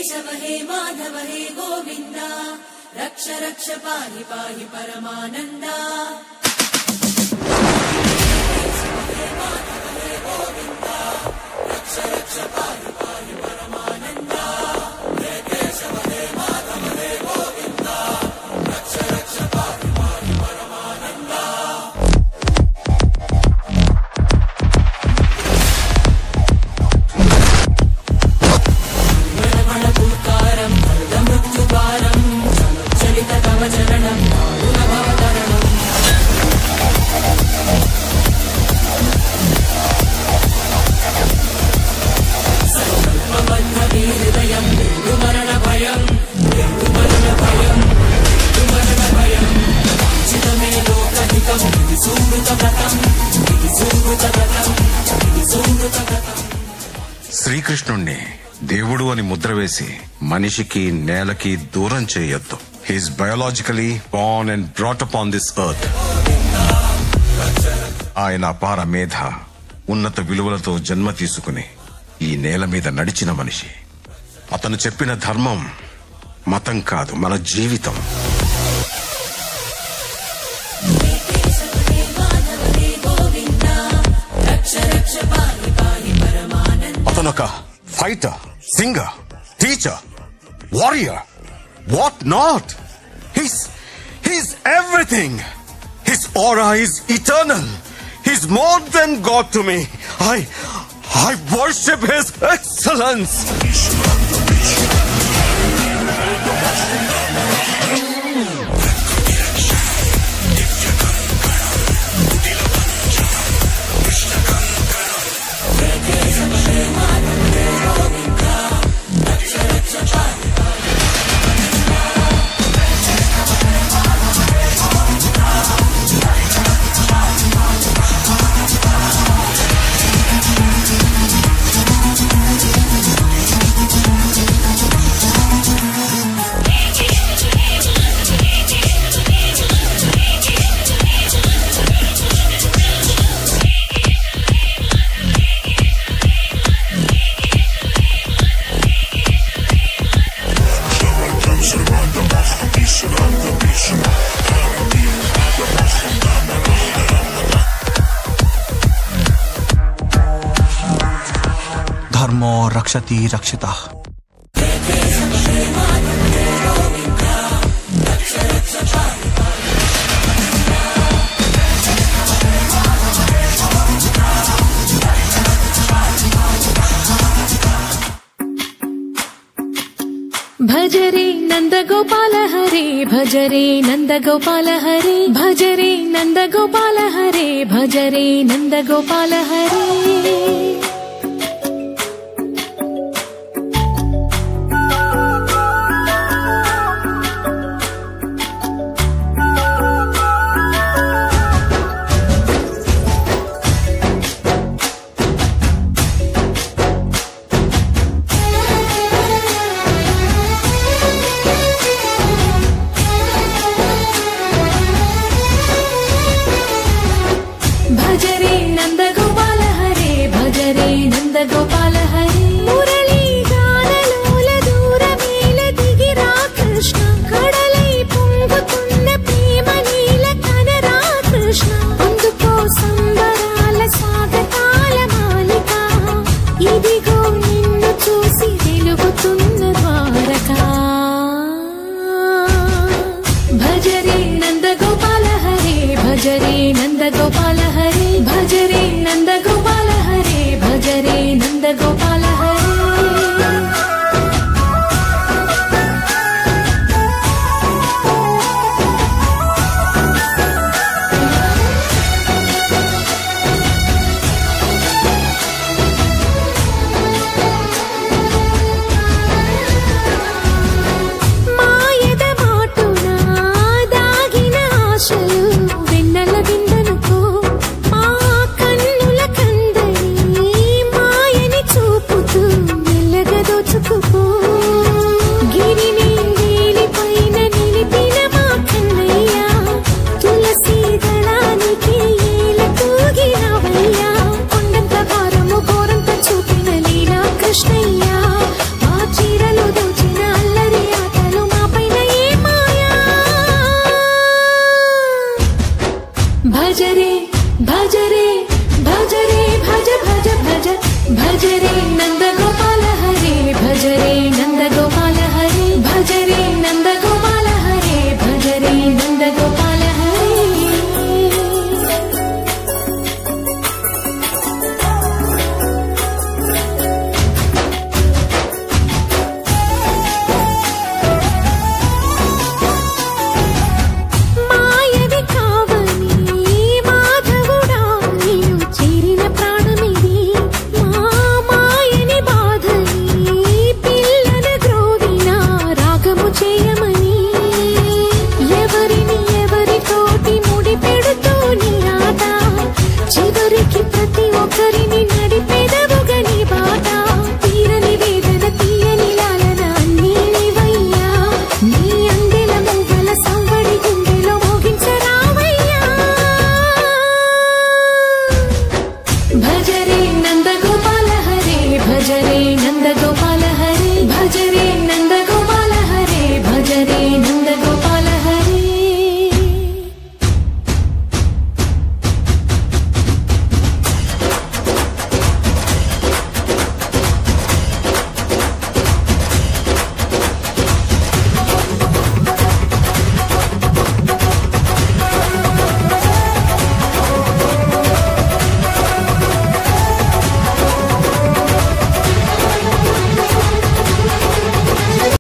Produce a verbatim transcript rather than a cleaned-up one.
केशव हे माधव हे गोविन्द रक्ष रक्ष पाहि पाहि परमानन्दा केशव हे माधव हे गोविन्द रक्ष रक्ष पाहि पाहि परमानन्दा हे केशव हे माधव हे गोविन्द रक्ष रक्ष पाहि पाहि परमानन्दा శ్రీకృష్ణుణ్ణి దేవుడు అని ముద్ర వేసి మనిషికి నేలకి దూరం చేయొద్దు. He is biologically born and brought up on this earth. ఆయన అపార మేధ, ఉన్నత విలువలతో జన్మ తీసుకుని ఈ నేల మీద నడిచిన మనిషి. అతను చెప్పిన ధర్మం మతం కాదు, మన జీవితం. అతనొక fighter, singer, teacher, warrior, what not. He's, he's everything. His aura is eternal. He's more than God to me. I, I worship His excellence. धर्मो रक्षति रक्षितः. भजरे नंद गोपाल हरे, भजरे नंद गोपाल हरे, भजरे नंद गोपाल हरे, भजरे नंद गोपाल हरे. भजरे नंद गोपाल हरे, भजरे नंद गोपाल हरे. मुरली गानलोल दूरमेल दिगिरा कृष्ण, कड़लै పొంగుతున్న ప్రేమ నీల కనరా కృష్ణ. అందుకో సంబరాల స్వాగతాల మాలిక, ఇదిగో నిన్ను చూసి వెలుగుతున్న ద్వారకా. భజరే నంద గోపాల హరే, భజరే నంద గోపాల హరే, భజరే నంద గోపాల హరే, భజరే నంద భజరే